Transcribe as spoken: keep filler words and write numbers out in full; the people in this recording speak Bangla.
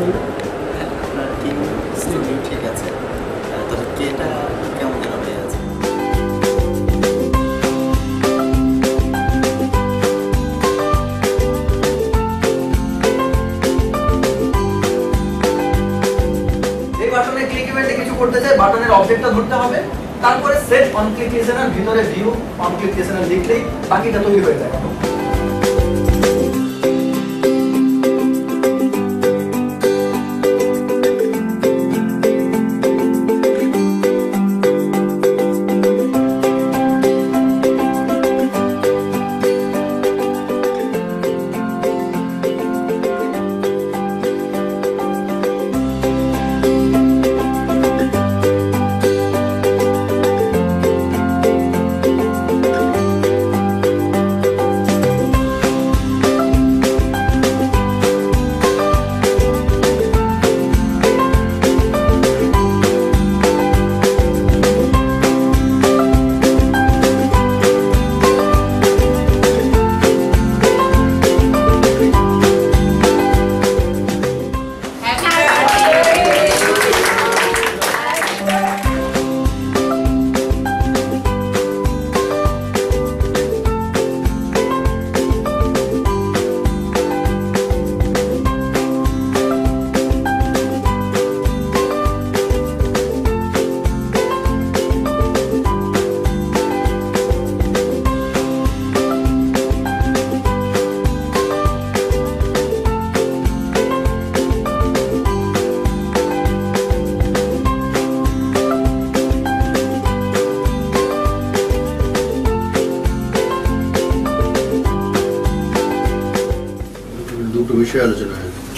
আপনার কিউ স্টুডিও ঠিক আছে, তবে কেটা কেমন যেন হয়ে আছে। এই বাটনে ক্লিক ইভেন্টে কিছু করতে চাই, বাটনের অবজেক্টটা ধরতে হবে, তারপরে সেট অন ক্লিক লিসেনার ভিতরে ভিউ অন ক্লিক লিসেনার লিখলেই বাকিটা তৈরি হয়ে যায়। দুটো বিষয় আলোচনা হয়।